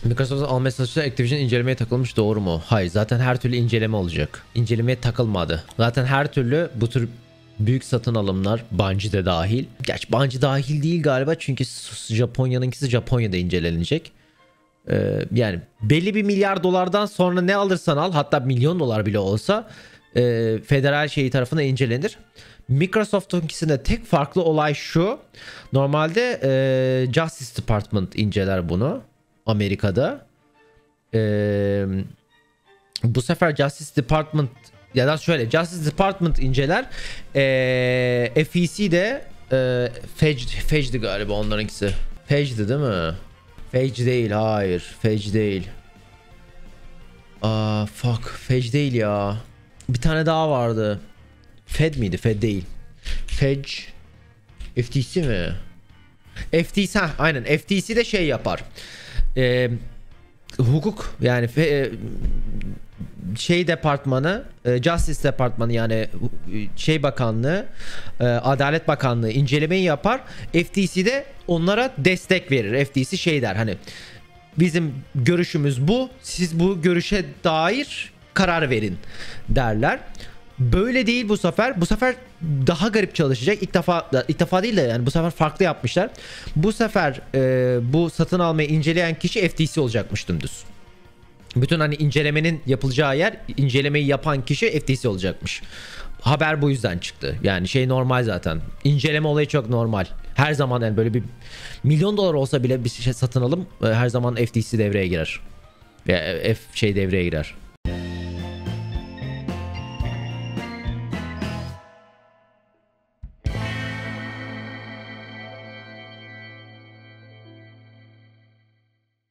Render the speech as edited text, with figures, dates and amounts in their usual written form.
Microsoft'un almaya çalıştığı Activision incelemeye takılmış, doğru mu? Hayır, zaten her türlü inceleme olacak. İncelemeye takılmadı. Zaten her türlü bu tür büyük satın alımlar, Bungie de dahil. Gerçi Bungie dahil değil galiba, çünkü Japonya'nınkisi Japonya'da incelenecek. Yani belli bir milyar dolardan sonra ne alırsan al, hatta milyon dolar bile olsa federal şeyi tarafından incelenir. Microsoft'unkisinde tek farklı olay şu. Normalde Justice Department inceler bunu Amerika'da. Bu sefer Justice Department, ya da şöyle, Justice Department inceler. FEC de Fed'di galiba onlarınkisi. Fed'di değil mi? Fedge değil, hayır. Fedge değil. Fedge değil ya. Bir tane daha vardı. Fed miydi? Fed değil. Fedge. FTC mi? FTC, aynen. FTC de şey yapar. Hukuk, yani şey departmanı, Justice departmanı, yani şey bakanlığı, Adalet Bakanlığı incelemeyi yapar. FTC de onlara destek verir. FTC şey der, hani bizim görüşümüz bu, siz bu görüşe dair karar verin derler. Böyle değil bu sefer. Bu sefer daha garip çalışacak. İlk defa değil de, yani bu sefer farklı yapmışlar. Bu sefer bu satın almayı inceleyen kişi FTC olacakmış dümdüz. Bütün hani incelemenin yapılacağı yer, incelemeyi yapan kişi FTC olacakmış. Haber bu yüzden çıktı. Yani şey normal zaten. İnceleme olayı çok normal. Her zaman, yani böyle bir milyon dolar olsa bile bir şey satın alım her zaman FTC devreye girer. Veya F şey devreye girer.